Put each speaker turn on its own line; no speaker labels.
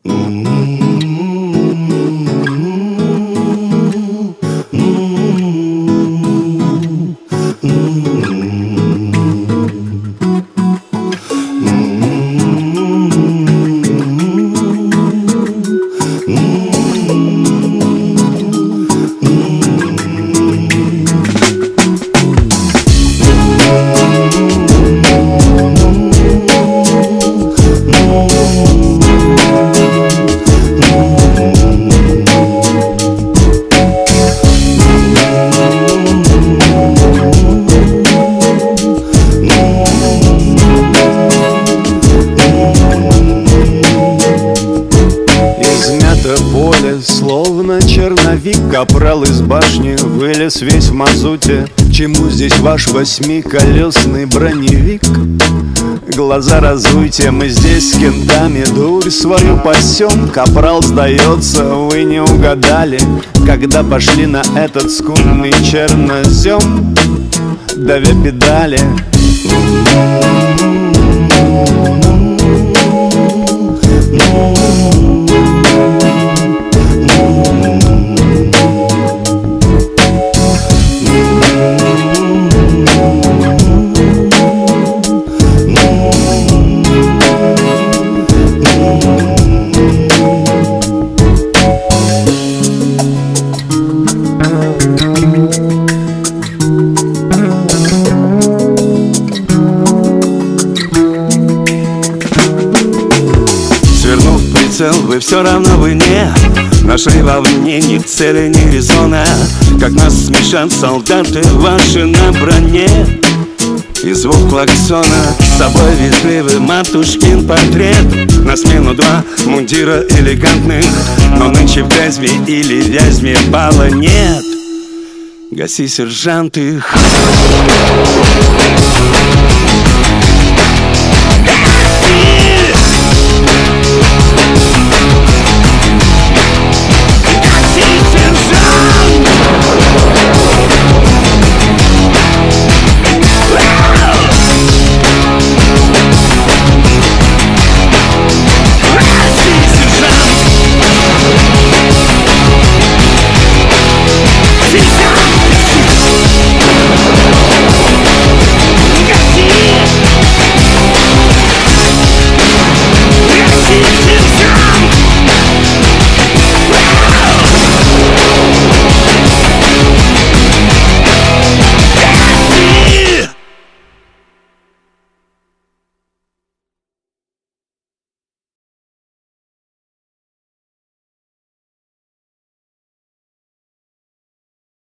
Словно черновик, капрал из башни вылез весь в мазуте. Чему здесь ваш восьмиколесный броневик? Глаза разуйте, мы здесь с кентами дурь свою пасем. Капрал, сдается, вы не угадали, когда пошли на этот скудный чернозем, давя педали.
Вы все равно вы не нашли во мне ни цели, ни резона. Как нас смешат солдаты ваши на броне. И звук клаксона, с собой вежливый матушкин портрет. На смену два мундира элегантных, но нынче в Вязьме или Вязьме бала нет. Гаси, сержант, их.